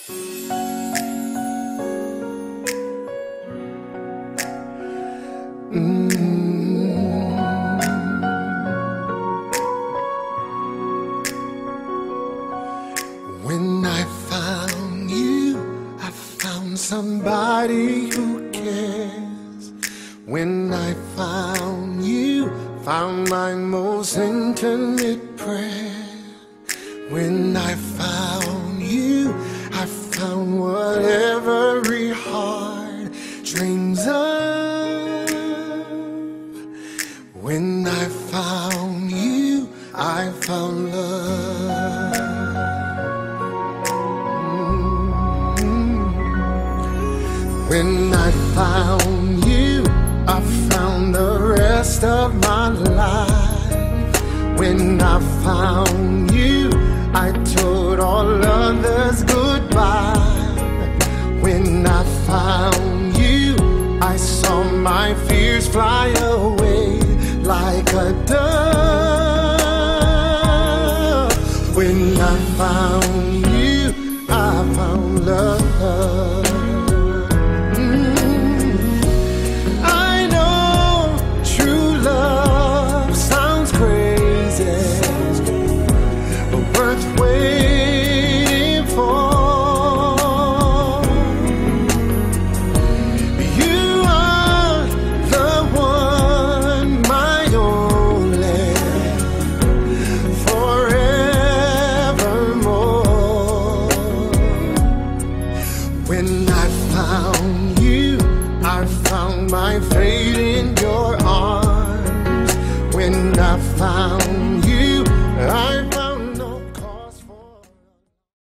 When I found you, I found somebody who cares. When I found you, found my most intimate prayer. When I found you, I found what every heart dreams of. When I found you, I found love. When I found you, I found the rest of my life. When I found you, I told all others goodbye. When I found you, I saw my fears fly away like a dove. When I found